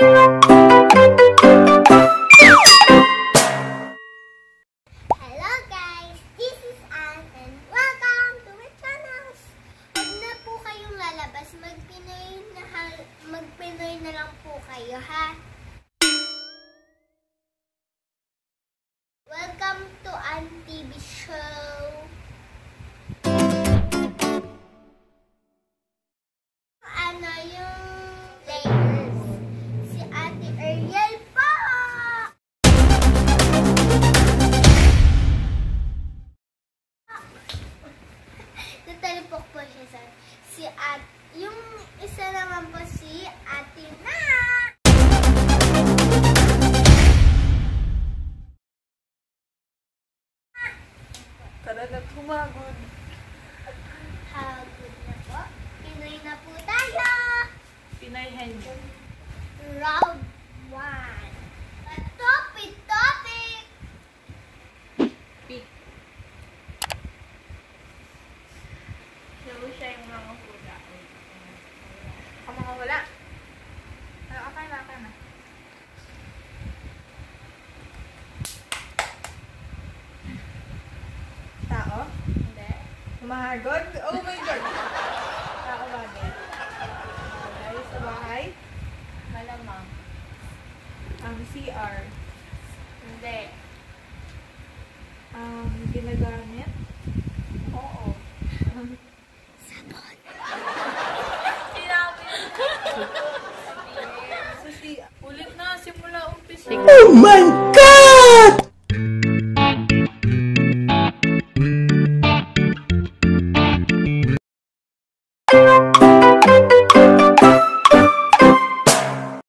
Hello guys, this is Anne and welcome to my channel. Huwag na po kayong lalabas, mag-Pinoy na lang po kayo ha. Welcome to Anne TV show. Ano yung players? Si Ate Ariel po! Natalipok po siya sa si Ate. Yung isa naman po si Ate Na. Tara na, tumagod. Hagod na po. Pinoy na po tayo. Pinay hand. Round 1. Topic. Pick. Show siya yung mga hula. Ang mga hula. Ano, okay na. Tao? Hindi. Mahagod? Oh my God! Tao bagay. Bagay sa bahay? Malamang. Ang CR? Hindi. Ginagamit? Oo. Sabon. Sinabi. Susi, ulit na. Simula umpisa. Oh my God!